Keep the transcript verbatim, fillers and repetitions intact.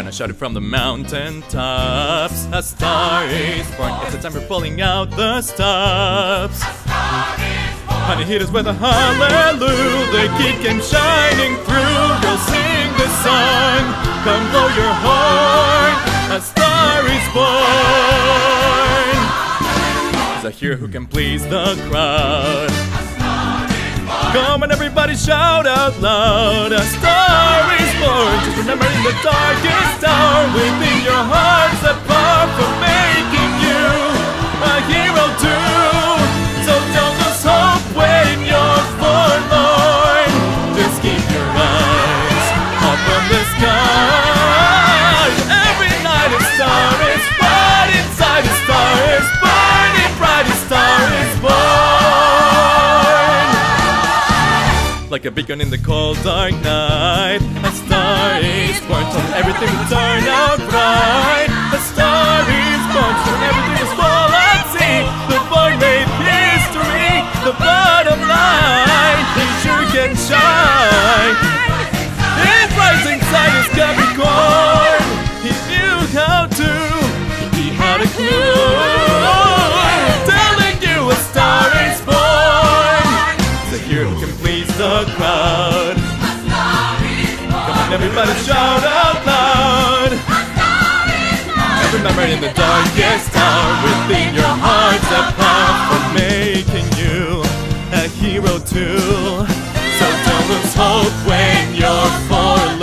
gonna shout it from the mountain tops. A star is born. It's the time for pulling out the stops. Honey hit us with a hallelujah. The kid came shining through. Girls sing this song. Come blow your horn. A star is born. He's a hero who can please the crowd. Come on everybody, shout out loud. A star is born. Just remember in the darkest hour, within your heart's apart from making you a hero too. So don't lose hope when you're forlorn. Just keep your eyes up on the sky. Every night a star is born. Inside a star is burning bright. A star is born. Like a beacon in the cold dark night, a star is born. So everything will turn out right. A star is born. So everything is fall at sea. The boy made history. The bottom line, he sure can shine. His rising side is Capricorn. He knew how to. He had a clue. Telling you a star is born. The hero who can please the crowd. Come on everybody, shout out loud. And remember in the darkest hour, within your heart's a path for making you a hero too. So don't lose hope when you're forlorn.